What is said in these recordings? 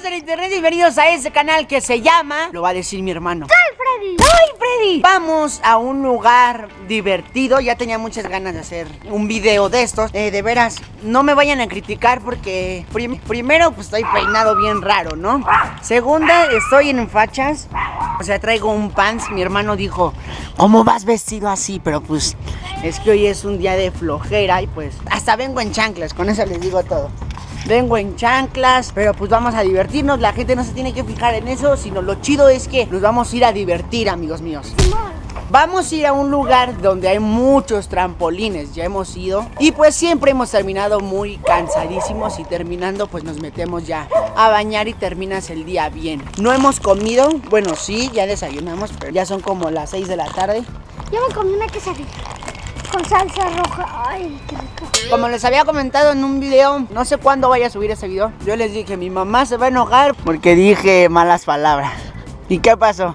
del internet, bienvenidos a este canal que se llama... Lo va a decir mi hermano. ¡Ay, Freddy! ¡Ay, Freddy! Vamos a un lugar divertido. Ya tenía muchas ganas de hacer un video de estos. De veras, no me vayan a criticar porque... Primero, pues estoy peinado bien raro, ¿no? Segunda, estoy en fachas. O sea, traigo un pants. Mi hermano dijo, ¿cómo vas vestido así? Pero pues, es que hoy es un día de flojera y pues... Hasta vengo en chanclas, con eso les digo todo. Vengo en chanclas, pero pues vamos a divertirnos. La gente no se tiene que fijar en eso, sino lo chido es que nos vamos a ir a divertir, amigos míos. Vamos a ir a un lugar donde hay muchos trampolines, ya hemos ido. Y pues siempre hemos terminado muy cansadísimos y terminando pues nos metemos ya a bañar y terminas el día bien. No hemos comido, bueno sí, ya desayunamos, pero ya son como las 6 de la tarde. Yo me comí una quesadilla con salsa roja. Ay, qué rico. Como les había comentado en un video, no sé cuándo vaya a subir ese video. Yo les dije, mi mamá se va a enojar porque dije malas palabras. ¿Y qué pasó?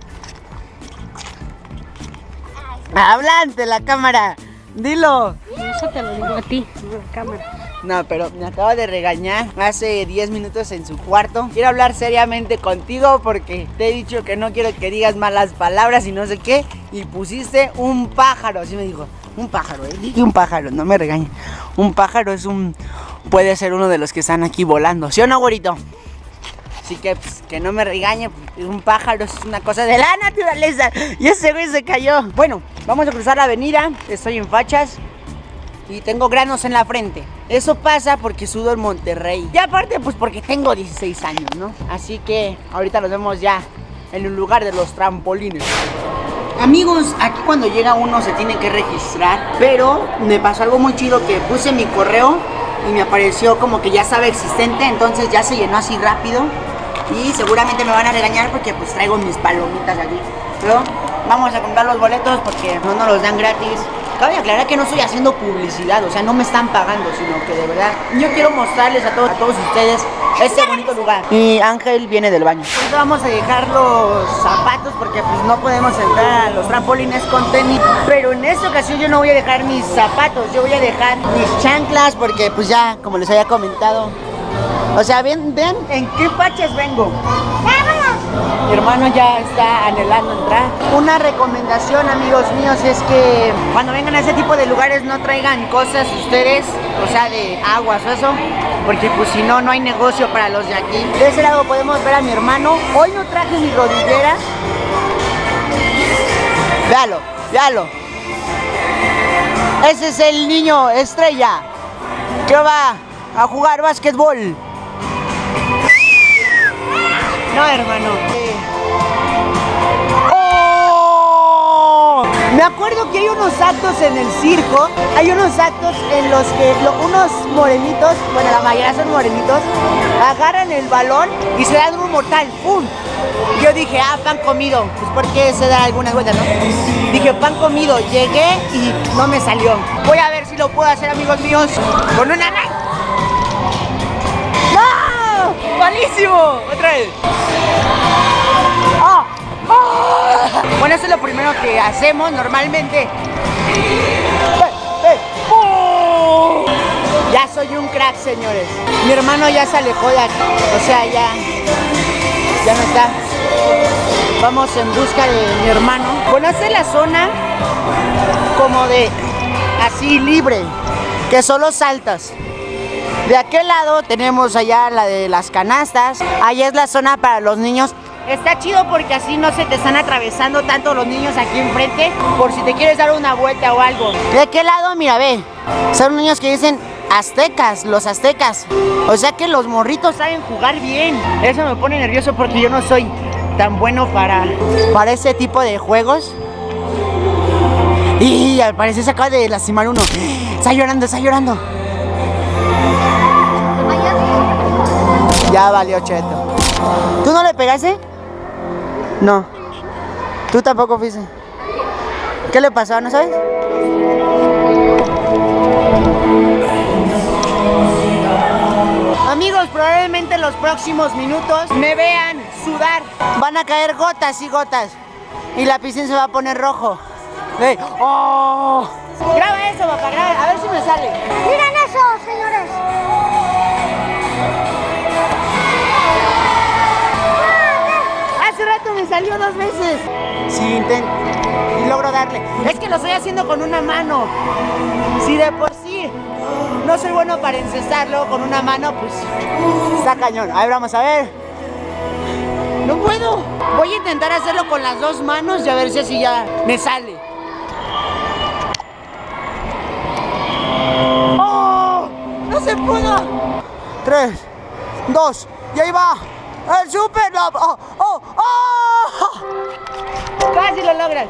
Habla ante la cámara, dilo. Eso te lo digo a ti, en la cámara. No, pero me acaba de regañar hace 10 minutos en su cuarto. Quiero hablar seriamente contigo porque te he dicho que no quiero que digas malas palabras y no sé qué. Y pusiste un pájaro, así me dijo. Un pájaro, dije un pájaro, no me regañes. Un pájaro es puede ser uno de los que están aquí volando, ¿sí o no, güerito? Así que, pues, que no me regañe, un pájaro es una cosa de la naturaleza. Y ese güey se cayó. Bueno, vamos a cruzar la avenida, estoy en fachas y tengo granos en la frente. Eso pasa porque sudo en Monterrey. Y aparte, pues porque tengo 16 años, ¿no? Así que ahorita nos vemos ya en el lugar de los trampolines. Amigos, aquí cuando llega uno se tiene que registrar. Pero me pasó algo muy chido que puse mi correo y me apareció como que ya estaba existente. Entonces ya se llenó así rápido. Y seguramente me van a regañar porque pues traigo mis palomitas aquí. Pero vamos a comprar los boletos porque no nos los dan gratis. Cabe aclarar que no estoy haciendo publicidad, o sea, no me están pagando, sino que de verdad yo quiero mostrarles a todos ustedes este bonito lugar. Y Ángel viene del baño. Entonces vamos a dejar los zapatos porque pues no podemos entrar a los trampolines con tenis. Pero en esta ocasión yo no voy a dejar mis zapatos, yo voy a dejar mis chanclas porque pues ya, como les había comentado. O sea, vean en qué fachas vengo. Mi hermano ya está anhelando entrar. Una recomendación, amigos míos, es que cuando vengan a ese tipo de lugares no traigan cosas ustedes, o sea, de aguas o eso, porque pues si no, no hay negocio para los de aquí. De ese lado podemos ver a mi hermano. Hoy no traje mi rodillera. Véalo, véalo. Ese es el niño estrella que va a jugar básquetbol. No, hermano. ¡Oh! Me acuerdo que hay unos actos en el circo. Hay unos actos en los que unos morenitos, bueno, la mayoría son morenitos, agarran el balón y se dan un mortal. ¡Pum! Yo dije, pan comido. Pues porque se da algunas vueltas, ¿no? Dije, pan comido. Llegué y no me salió. Voy a ver si lo puedo hacer, amigos míos, con una... ¡Malísimo! ¡Otra vez! ¡Oh! ¡Oh! Bueno, eso es lo primero que hacemos normalmente. ¡Oh! Ya soy un crack, señores. Mi hermano ya se alejó de aquí. O sea, ya no está. Vamos en busca de mi hermano. Bueno, esta es la zona como de así libre, que solo saltas. De aquel lado tenemos allá la de las canastas. Allá es la zona para los niños. Está chido porque así no se te están atravesando tanto los niños aquí enfrente, por si te quieres dar una vuelta o algo. De aquel lado, mira, ve, son niños que dicen aztecas, los aztecas. O sea que los morritos saben jugar bien. Eso me pone nervioso porque yo no soy tan bueno para ese tipo de juegos. Y al parecer se acaba de lastimar uno. Está llorando, está llorando. Ya valió cheto. ¿Tú no le pegaste? No. ¿Tú tampoco fuiste? ¿Qué le pasó? ¿No sabes? Amigos, probablemente en los próximos minutos me vean sudar. Van a caer gotas y gotas. Y la piscina se va a poner rojo. ¡Oh! Graba eso, papá, graba. A ver si me sale. Miren eso, señores. salió 2 veces. Sí, y logro darle. Es que lo estoy haciendo con una mano. Si de por sí no soy bueno para encestarlo con una mano, pues está cañón. A ver, vamos a ver. No puedo. Voy a intentar hacerlo con las 2 manos y a ver si así ya me sale. ¡Oh! ¡No se pudo! 3, 2, y ahí va. ¡El super! ¡Oh! ¡Oh! ¡Oh! ¡Casi lo logras!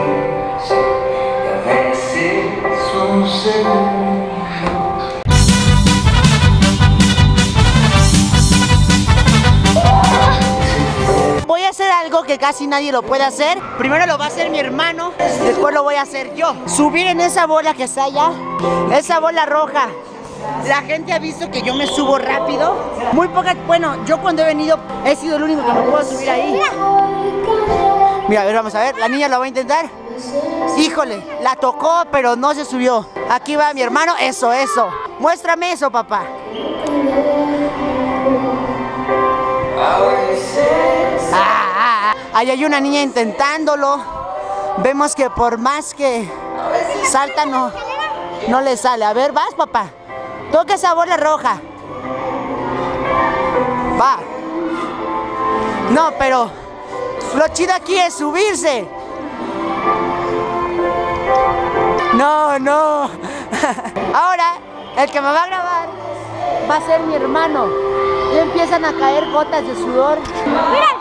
Voy a hacer algo que casi nadie lo puede hacer. Primero lo va a hacer mi hermano, después lo voy a hacer yo. Subir en esa bola que está allá, esa bola roja. La gente ha visto que yo me subo rápido. Muy pocas, bueno, yo cuando he venido he sido el único que me puedo subir ahí. Mira, a ver, vamos a ver, la niña lo va a intentar. Híjole, la tocó, pero no se subió. Aquí va mi hermano, eso. Muéstrame eso, papá. Ahí hay una niña intentándolo. Vemos que por más que salta no le sale. A ver, vas, papá. Toca esa bola roja. Va. No, pero lo chido aquí es subirse. No. Ahora, el que me va a grabar va a ser mi hermano. Y empiezan a caer gotas de sudor. ¡Miren!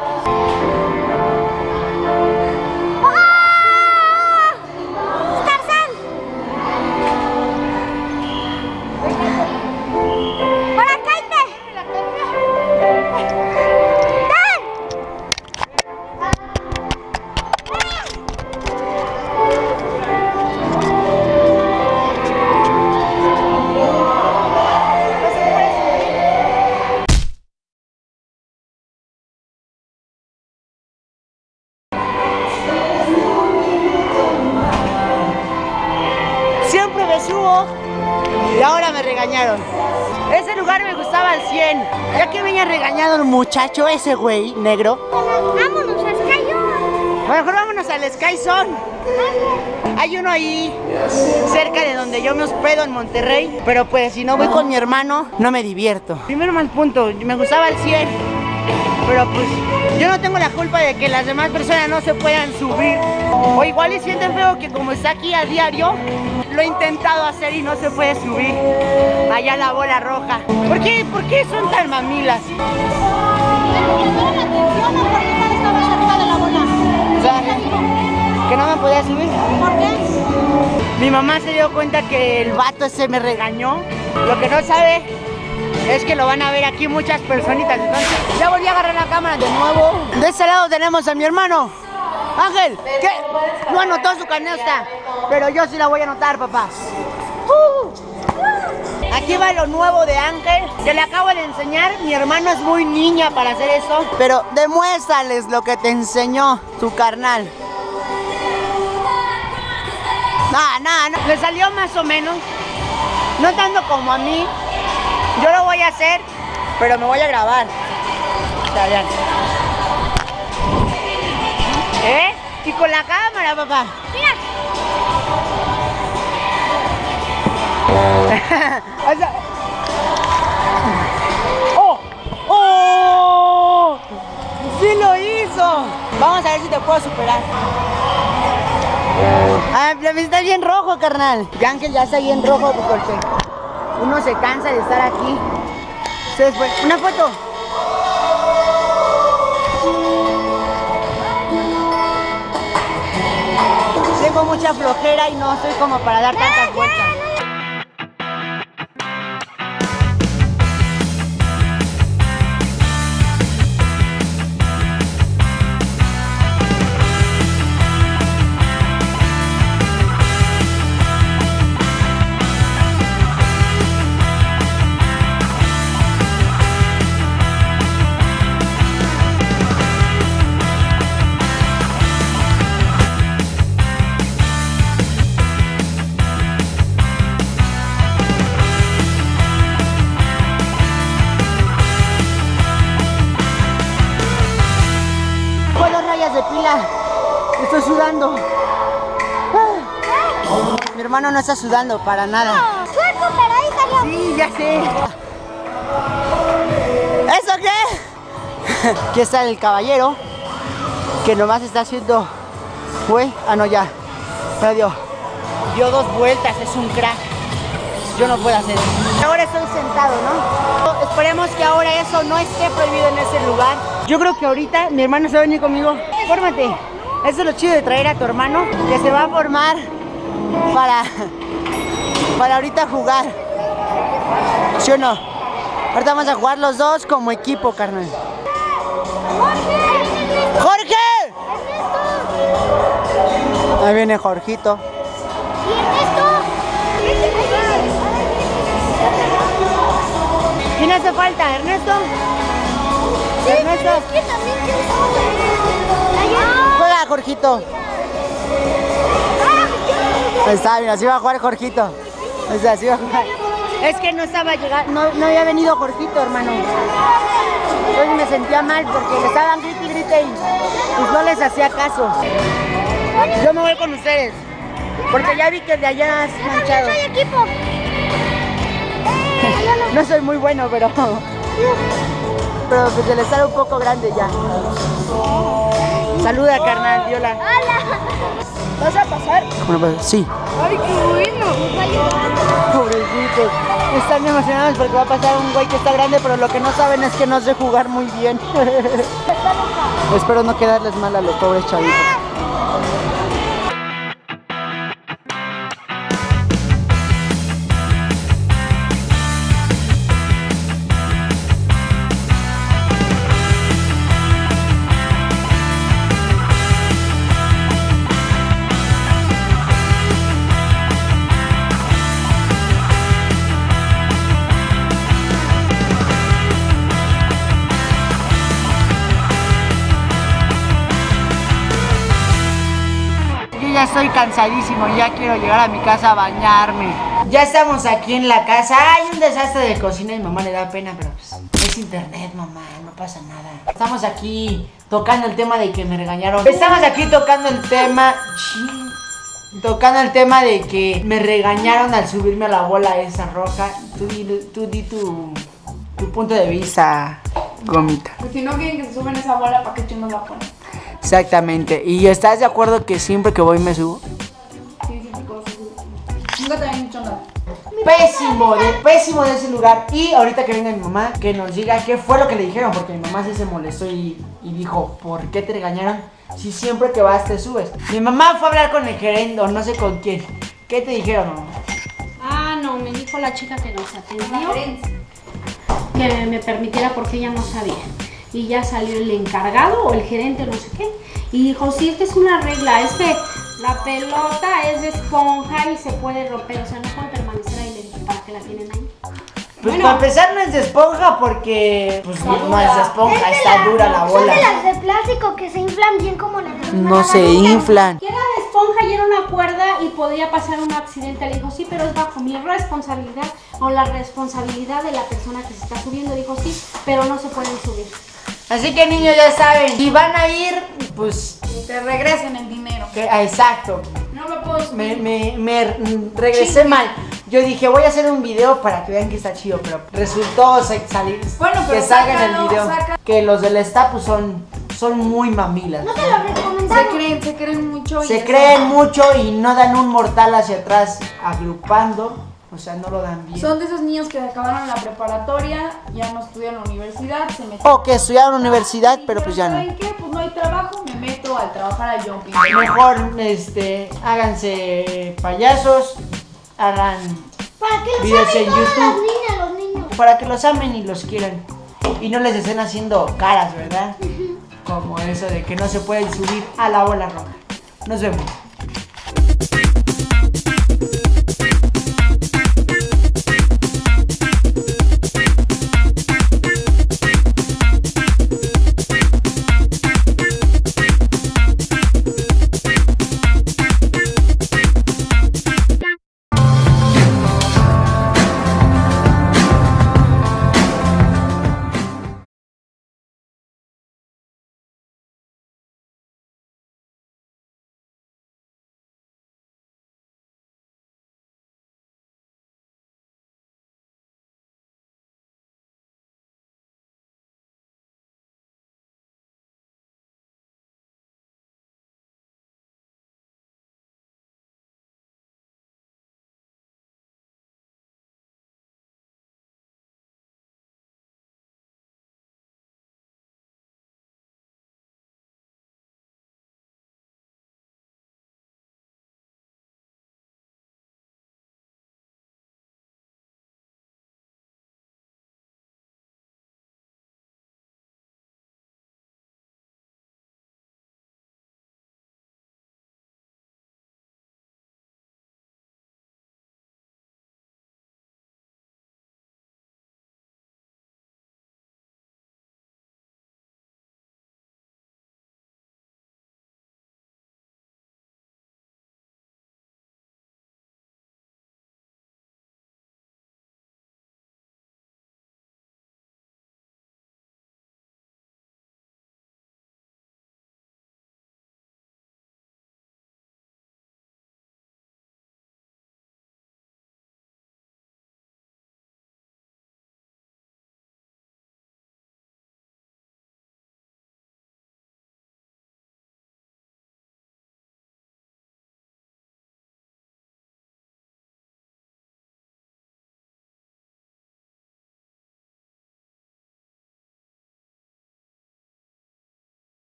Y ahora me regañaron. Ese lugar me gustaba al 100. Ya que me haya regañado el muchacho ese güey negro. Vámonos a Sky Zone. Mejor vámonos al Sky Zone. Hay uno ahí cerca de donde yo me hospedo en Monterrey. Pero pues si no voy con mi hermano no me divierto. Primero mal punto, me gustaba el 100. Pero pues yo no tengo la culpa de que las demás personas no se puedan subir. O igual y sienten feo que como está aquí a diario, lo he intentado hacer y no se puede subir. Allá la bola roja. ¿Por qué son tan mamilas? O sea, que no me podía subir. ¿Por qué? Mi mamá se dio cuenta que el vato ese me regañó. Lo que no sabe es que lo van a ver aquí muchas personitas. Entonces ya volví a agarrar la cámara de nuevo. De este lado tenemos a mi hermano Ángel, que no anotó su canasta, pero yo sí la voy a anotar, papá. Aquí va lo nuevo de Ángel, que le acabo de enseñar. Mi hermano es muy niña para hacer eso, pero demuéstrales lo que te enseñó tu carnal. No, le salió más o menos, no tanto como a mí. Yo lo voy a hacer, pero me voy a grabar. Está bien. Y con la cámara, papá. Mira. ¡Oh! ¡Sí lo hizo! Vamos a ver si te puedo superar. Me está bien rojo, carnal. Y Ángel ya está bien rojo porque uno se cansa de estar aquí. Una foto. Tengo mucha flojera y no estoy como para dar tantas vueltas. hermano no está sudando para nada. Suelto, pero ahí salió. Sí, ya sé. ¿Eso qué? Aquí está el caballero que nomás está haciendo. Güey, no, ya dio 2 vueltas, es un crack. Yo no puedo hacer eso. Ahora estoy sentado, ¿no? Esperemos que ahora eso no esté prohibido en ese lugar. Yo creo que ahorita mi hermano se va a venir conmigo. Fórmate. Eso es lo chido de traer a tu hermano, que se va a formar para ahorita jugar. ¿Sí o no? Ahorita vamos a jugar los dos como equipo, carnal. ¡Jorge! Ahí viene Jorgito. ¿Y Ernesto? ¿Quién hace falta? ¿Ernesto? Sí, ¿Ernesto? pero es que también Juega, Jorgito. Ahí está, mira, así va a jugar Jorgito. O sea, así va a jugar. Es que no estaba llegando, no había venido Jorgito, hermano. Entonces me sentía mal porque le estaban grite y grite y pues no les hacía caso. Yo me voy con ustedes, porque ya vi que el de allá es manchado. Yo soy equipo. No soy muy bueno, pero pues el estar un poco grande ya. Saluda, carnal, Viola. Hola. ¿Vas a pasar? Sí. Ay, qué bueno. Pobrecitos. Están emocionados porque va a pasar un güey que está grande, pero lo que no saben es que no sé jugar muy bien. Espero no quedarles mal a los pobres chavitos. Ya estoy cansadísimo, ya quiero llegar a mi casa a bañarme. Ya estamos aquí en la casa. Hay un desastre de cocina y mamá le da pena, pero pues es internet, mamá, no pasa nada. Estamos aquí tocando el tema de que me regañaron. Estamos aquí tocando el tema de que me regañaron al subirme a la bola esa roja. Tú di tu punto de vista, Gomita. Pues si no quieren que se suben esa bola, ¿para qué chingados la ponen? Exactamente. ¿Y estás de acuerdo que siempre que voy me subo? Sí, sí, cosas. Nunca te habían dicho nada. Pésimo de ese lugar. Y ahorita que venga mi mamá, que nos diga qué fue lo que le dijeron, porque mi mamá sí se molestó y dijo, ¿por qué te regañaron si siempre que vas te subes? Mi mamá fue a hablar con el gerente o no sé con quién. ¿Qué te dijeron, mamá? Ah, no, me dijo la chica que nos atendió que me permitiera porque ella no sabía. Y ya salió el encargado o el gerente, no sé qué, y dijo, sí, es que es una regla, es que la pelota es de esponja y se puede romper, o sea, no puede permanecer ahí. Le dije, ¿para qué la tienen ahí? Pues bueno, para empezar no es de esponja porque pues no es de esponja, está dura la bola. Son de las de plástico que se inflan bien como las de No se inflan. que era de esponja y era una cuerda y podía pasar un accidente. Le dijo, sí, pero es bajo mi responsabilidad o la responsabilidad de la persona que se está subiendo. Dijo, sí, pero no se pueden subir. Así que niños ya saben, si van a ir, pues Te regresen el dinero. exacto. No me puedo subir. Me regresé mal. Yo dije, voy a hacer un video para que vean que está chido, pero resultó salir Bueno, pero que salgan el sácalo, video. saca. Que los del staff pues, son muy mamilas. No te lo recomendamos. Se creen mucho. y Se eso. creen mucho y no dan un mortal hacia atrás agrupando. O sea, no lo dan bien. Son de esos niños que acabaron la preparatoria, ya no estudian en la universidad, se metieron. O que estudiaron en la universidad, Y pero pues ya no. ¿saben qué? Pues no hay trabajo, me meto al trabajar al jumping. Mejor, háganse payasos, hagan Para que los videos amen en todas YouTube. las niñas, los niños. Para que los amen y los quieran. Y no les estén haciendo caras, ¿verdad? Como eso de que no se pueden subir a la bola roja. Nos vemos.